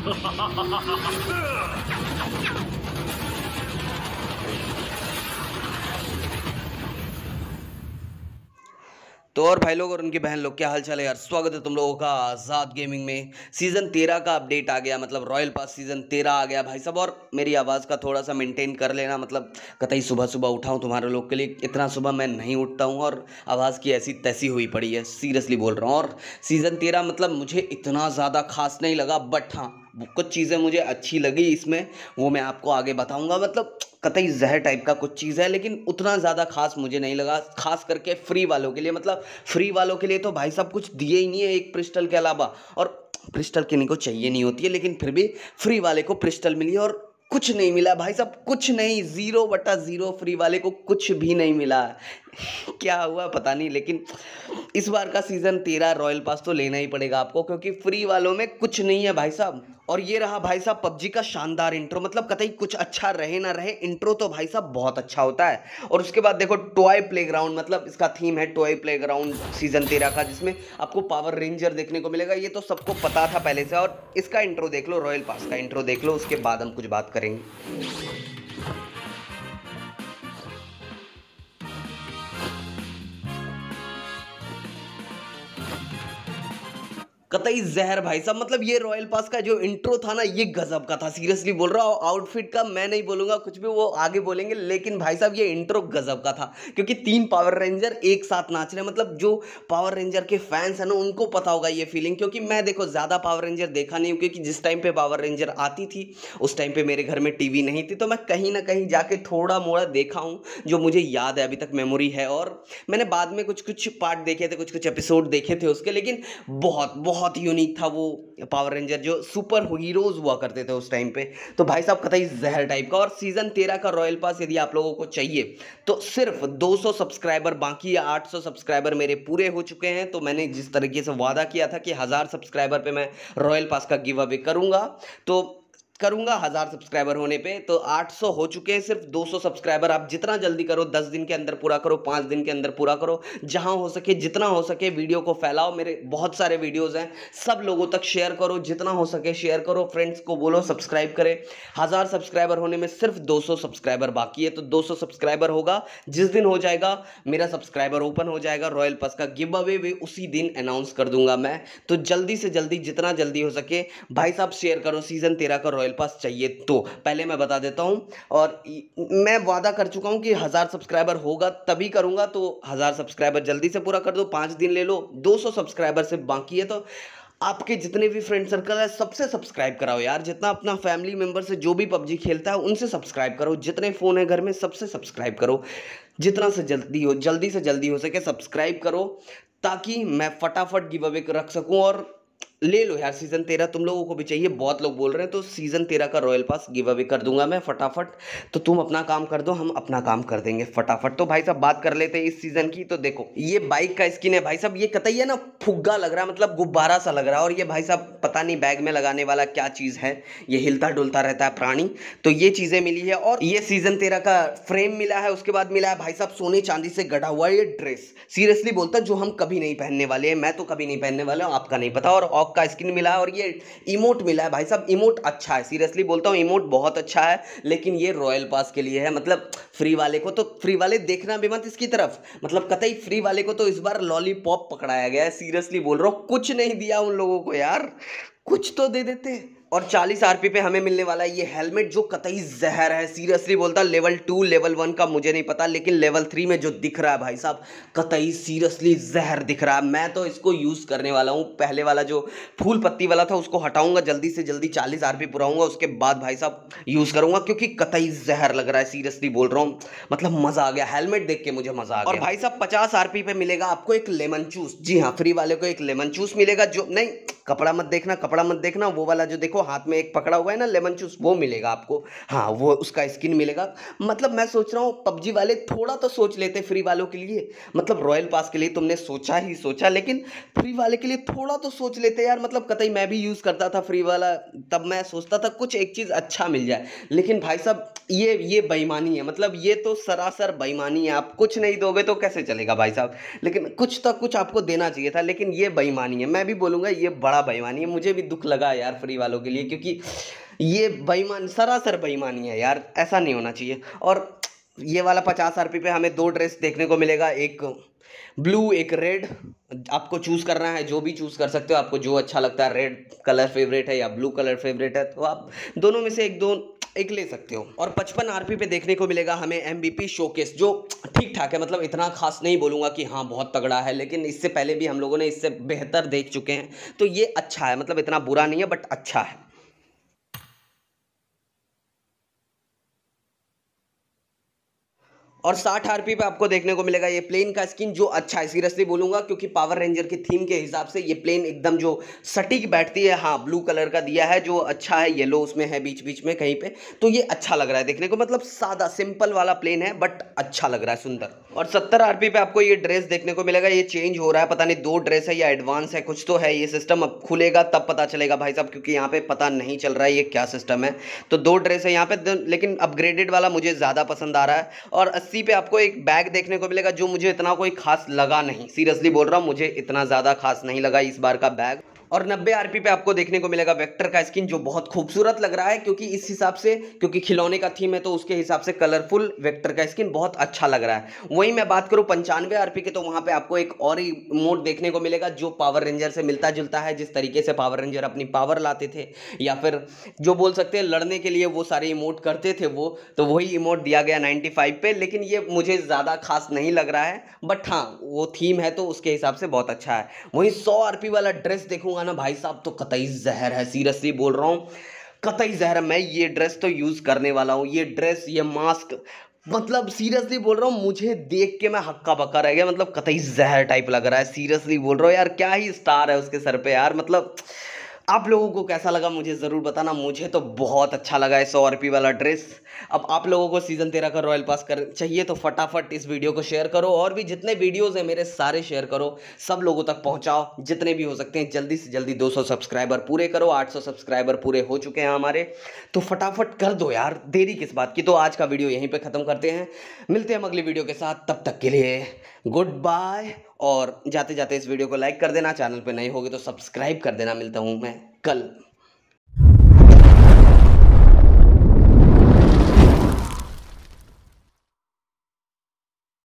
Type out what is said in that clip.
तो और भाई लोग और उनकी बहन लोग, क्या हाल चाल है यार। स्वागत है तुम लोगों का आज़ाद गेमिंग में। सीज़न 13 का अपडेट आ गया, मतलब रॉयल पास सीज़न 13 आ गया भाई साहब। और मेरी आवाज़ का थोड़ा सा मेंटेन कर लेना, मतलब कतई सुबह सुबह उठाऊँ तुम्हारे लोग के लिए। इतना सुबह मैं नहीं उठता हूँ और आवाज़ की ऐसी तैसी हुई पड़ी है, सीरियसली बोल रहा हूँ। और सीज़न 13 मतलब मुझे इतना ज़्यादा खास नहीं लगा, बट हाँ कुछ चीज़ें मुझे अच्छी लगी इसमें, वो मैं आपको आगे बताऊंगा। मतलब कतई जहर टाइप का कुछ चीज़ है, लेकिन उतना ज़्यादा खास मुझे नहीं लगा, खास करके फ्री वालों के लिए। मतलब फ्री वालों के लिए तो भाई साहब कुछ दिए ही नहीं है एक क्रिस्टल के अलावा। और क्रिस्टल किन्हीं को चाहिए नहीं होती है, लेकिन फिर भी फ्री वाले को क्रिस्टल मिली और कुछ नहीं मिला भाई साहब, कुछ नहीं। 0/0 फ्री वाले को कुछ भी नहीं मिला। क्या हुआ पता नहीं, लेकिन इस बार का सीजन 13 रॉयल पास तो लेना ही पड़ेगा आपको, क्योंकि फ्री वालों में कुछ नहीं है भाई साहब। और ये रहा भाई साहब पबजी का शानदार इंट्रो, मतलब कतई कुछ अच्छा रहे ना रहे, इंट्रो तो भाई साहब बहुत अच्छा होता है। और उसके बाद देखो टॉय प्लेग्राउंड, मतलब इसका थीम है टॉय प्लेग्राउंड सीजन 13 का, जिसमें आपको पावर रेंजर देखने को मिलेगा। ये तो सबको पता था पहले से। और इसका इंट्रो देख लो, रॉयल पास का इंट्रो देख लो, उसके बाद हम कुछ बात करेंगे। कतई जहर भाई साहब, मतलब ये रॉयल पास का जो इंट्रो था ना, ये गजब का था, सीरियसली बोल रहा हूँ। आउटफिट का मैं नहीं बोलूंगा कुछ भी, वो आगे बोलेंगे, लेकिन भाई साहब ये इंट्रो गजब का था, क्योंकि 3 पावर रेंजर एक साथ नाच रहे हैं। मतलब जो पावर रेंजर के फैंस हैं ना, उनको पता होगा ये फीलिंग, क्योंकि मैं देखो ज्यादा पावर रेंजर देखा नहीं हूँ, क्योंकि जिस टाइम पे पावर रेंजर आती थी उस टाइम पे मेरे घर में टीवी नहीं थी, तो मैं कहीं ना कहीं जाके थोड़ा मोड़ा देखा हूँ, जो मुझे याद है, अभी तक मेमोरी है। और मैंने बाद में कुछ कुछ पार्ट देखे थे, कुछ कुछ एपिसोड देखे थे उसके, लेकिन बहुत बहुत यूनिक था वो पावर रेंजर, जो सुपर हीरोज हुआ करते थे उस टाइम पे। तो भाई साहब कतई जहर टाइप का। और सीजन 13 का रॉयल पास यदि आप लोगों को चाहिए तो सिर्फ 200 सब्सक्राइबर बाकी है। 800 सब्सक्राइबर मेरे पूरे हो चुके हैं। तो मैंने जिस तरीके से वादा किया था कि 1000 सब्सक्राइबर पे मैं रॉयल पास का गिव अवे करूंगा, तो करूंगा 1000 सब्सक्राइबर होने पे। तो 800 हो चुके हैं, सिर्फ 200 सब्सक्राइबर। आप जितना जल्दी करो, 10 दिन के अंदर पूरा करो, 5 दिन के अंदर पूरा करो, जहां हो सके जितना हो सके वीडियो को फैलाओ। मेरे बहुत सारे वीडियोस हैं, सब लोगों तक शेयर करो, जितना हो सके शेयर करो, फ्रेंड्स को बोलो सब्सक्राइब करें। 1000 सब्सक्राइबर होने में सिर्फ 200 सब्सक्राइबर बाकी है। तो 200 सब्सक्राइबर होगा, जिस दिन हो जाएगा मेरा सब्सक्राइबर ओपन हो जाएगा, रॉयल पास का गिव अवे भी उसी दिन अनाउंस कर दूंगा मैं। तो जल्दी से जल्दी, जितना जल्दी हो सके भाई साहब शेयर करो। सीजन 13 का रॉयल पास चाहिए तो पहले मैं बता देता हूं, और मैं वादा कर चुका हूं कि 1000 सब्सक्राइबर होगा तभी करूंगा। तो 1000 सब्सक्राइबर जल्दी से पूरा कर दो, 5 दिन ले लो। 200 सब्सक्राइबर से बाकी है, तो आपके जितने भी फ्रेंड सर्कल है सबसे सब्सक्राइब कराओ यार। जितना अपना फैमिली मेंबर से जो भी पबजी खेलता है उनसे सब्सक्राइब करो, जितने फ़ोन है घर में सबसे सब्सक्राइब करो। जितना से जल्दी हो, जल्दी से जल्दी हो सके सब्सक्राइब करो, ताकि मैं फटाफट गिव अवे रख सकूं। और ले लो यार, सीजन 13 तुम लोगों को भी चाहिए, बहुत लोग बोल रहे हैं, तो सीजन 13 का रॉयल पास गिव अवे कर दूंगा मैं फटाफट। तो तुम अपना काम कर दो, हम अपना काम कर देंगे फटाफट। तो भाई साहब बात कर लेते हैं इस सीजन की। तो देखो ये बाइक का स्किन है भाई साहब, ये कतई है ना फुग्गा लग रहा है, मतलब गुब्बारा सा लग रहा है। और ये भाई साहब पता नहीं बैग में लगाने वाला क्या चीज़ है, ये हिलता डुलता रहता है प्राणी। तो ये चीज़ें मिली है, और ये सीजन 13 का फ्रेम मिला है। उसके बाद मिला है भाई साहब सोने चांदी से गढ़ा हुआ ये ड्रेस, सीरियसली बोलता जो हम कभी नहीं पहनने वाले हैं, मैं तो कभी नहीं पहनने वाला हूँ, आपका नहीं पता। और ऑक का स्किन मिला है, और ये इमोट मिला है भाई साहब। इमोट अच्छा है, सीरियसली बोलता हूँ इमोट बहुत अच्छा है, लेकिन ये रॉयल पास के लिए है। मतलब फ्री वाले को तो, फ्री वाले देखना भी मत इसकी तरफ, मतलब कतई फ्री वाले को तो इस बार लॉलीपॉप पकड़ाया गया है, सीरियसली बोल रहा हूँ। कुछ नहीं दिया उन लोगों को यार, कुछ तो दे देते। और 40 आरपी पे हमें मिलने वाला है ये हेलमेट, जो कतई जहर है, सीरियसली बोलता। लेवल 2 लेवल 1 का मुझे नहीं पता, लेकिन लेवल 3 में जो दिख रहा है भाई साहब, कतई सीरियसली जहर दिख रहा है। मैं तो इसको यूज़ करने वाला हूँ। पहले वाला जो फूल पत्ती वाला था उसको हटाऊंगा, जल्दी से जल्दी 40 आरपी पुराऊंगा, उसके बाद भाई साहब यूज़ करूंगा, क्योंकि कतई जहर लग रहा है, सीरियसली बोल रहा हूँ। मतलब मज़ा आ गया, हेलमेट देख के मुझे मज़ा आ गया। और भाई साहब 50 आरपी पे मिलेगा आपको एक लेमन जूस। जी हाँ, फ्री वाले को एक लेमन जूस मिलेगा, जो नहीं, कपड़ा मत देखना, कपड़ा मत देखना, वो वाला जो देखो हाथ में एक पकड़ा हुआ है ना लेमन जूस, वो मिलेगा आपको। हाँ वो उसका स्किन मिलेगा। मतलब मैं सोच रहा हूँ पबजी वाले थोड़ा तो सोच लेते फ्री वालों के लिए। मतलब रॉयल पास के लिए तुमने सोचा ही सोचा, लेकिन फ्री वाले के लिए थोड़ा तो सोच लेते यार। मतलब कतई मैं भी यूज़ करता था फ्री वाला, तब मैं सोचता था कुछ एक चीज़ अच्छा मिल जाए, लेकिन भाई साहब ये बेईमानी है। मतलब ये तो सरासर बेईमानी है। आप कुछ नहीं दोगे तो कैसे चलेगा भाई साहब, लेकिन कुछ तो कुछ आपको देना चाहिए था, लेकिन ये बेईमानी है। मैं भी बोलूँगा ये बड़ा बड़ा बेईमानी है। मुझे भी दुख लगा यार फ्री वालों के लिए, क्योंकि ये बेईमान सरासर बेईमानी है यार, ऐसा नहीं होना चाहिए। और ये वाला 50 आरपी पे हमें 2 ड्रेस देखने को मिलेगा, एक ब्लू एक रेड। आपको चूज करना है, जो भी चूज कर सकते हो, आपको जो अच्छा लगता है, रेड कलर फेवरेट है या ब्लू कलर फेवरेट है, तो आप दोनों में से एक ले सकते हो। और 55 आरपी पे देखने को मिलेगा हमें MVP शोकेस, जो ठीक ठाक है, मतलब इतना खास नहीं बोलूंगा कि हाँ बहुत तगड़ा है, लेकिन इससे पहले भी हम लोगों ने इससे बेहतर देख चुके हैं, तो ये अच्छा है, मतलब इतना बुरा नहीं है बट अच्छा है। और 60 आरपी पे आपको देखने को मिलेगा ये प्लेन का स्किन, जो अच्छा है, सीरियसली बोलूंगा, क्योंकि पावर रेंजर की थीम के हिसाब से ये प्लेन एकदम जो सटीक बैठती है। हाँ ब्लू कलर का दिया है, जो अच्छा है, येलो उसमें है बीच बीच में कहीं पे, तो ये अच्छा लग रहा है देखने को, मतलब सादा सिंपल वाला प्लेन है बट अच्छा लग रहा है, सुंदर। और 70 आरपी पे आपको ये ड्रेस देखने को मिलेगा, ये चेंज हो रहा है, पता नहीं 2 ड्रेस है या एडवांस है, कुछ तो है ये सिस्टम, अब खुलेगा तब पता चलेगा भाई साहब, क्योंकि यहाँ पे पता नहीं चल रहा है ये क्या सिस्टम है। तो 2 ड्रेस है यहाँ पे, लेकिन अपग्रेडेड वाला मुझे ज़्यादा पसंद आ रहा है। और 80 पे आपको एक बैग देखने को मिलेगा, जो मुझे इतना कोई खास लगा नहीं, सीरियसली बोल रहा हूँ, मुझे इतना ज़्यादा खास नहीं लगा इस बार का बैग। और 90 आरपी पे आपको देखने को मिलेगा वेक्टर का स्किन, जो बहुत खूबसूरत लग रहा है, क्योंकि इस हिसाब से, क्योंकि खिलौने का थीम है तो उसके हिसाब से कलरफुल वेक्टर का स्किन बहुत अच्छा लग रहा है। वहीं मैं बात करूं 95 आरपी के, तो वहां पे आपको एक और ही मोड देखने को मिलेगा, जो पावर रेंजर से मिलता जुलता है, जिस तरीके से पावर रेंजर अपनी पावर लाते थे, या फिर जो बोल सकते हैं लड़ने के लिए वो सारे इमोट करते थे, वो तो वही इमोट दिया गया 95 पे। लेकिन ये मुझे ज़्यादा खास नहीं लग रहा है, बट हाँ वो थीम है तो उसके हिसाब से बहुत अच्छा है। वहीं 100 आरपी वाला ड्रेस देखूंगा ना भाई साहब, तो कतई जहर है, सीरियसली बोल रहा हूँ, कतई जहर है। मैं ये ड्रेस तो यूज़ करने वाला हूँ, ये ड्रेस ये मास्क, मतलब सीरियसली बोल रहा हूँ, मुझे देख के मैं हक्का बक्का रह गया, मतलब कतई जहर टाइप लग रहा है, सीरियसली बोल रहा हूँ यार, क्या ही स्टार है उसके सर पे यार। मतलब आप लोगों को कैसा लगा मुझे ज़रूर बताना, मुझे तो बहुत अच्छा लगा है 100 आरपी वाला ड्रेस। अब आप लोगों को सीज़न 13 का रॉयल पास कर चाहिए तो फटाफट इस वीडियो को शेयर करो, और भी जितने वीडियोस हैं मेरे सारे शेयर करो, सब लोगों तक पहुंचाओ जितने भी हो सकते हैं। जल्दी से जल्दी 200 सब्सक्राइबर पूरे करो, 800 सब्सक्राइबर पूरे हो चुके हैं हमारे, तो फटाफट कर दो यार, देरी किस बात की। तो आज का वीडियो यहीं पर ख़त्म करते हैं, मिलते हैं अगली वीडियो के साथ, तब तक के लिए गुड बाय। और जाते जाते इस वीडियो को लाइक कर देना, चैनल पे नए होगे तो सब्सक्राइब कर देना। मिलता हूँ मैं कल।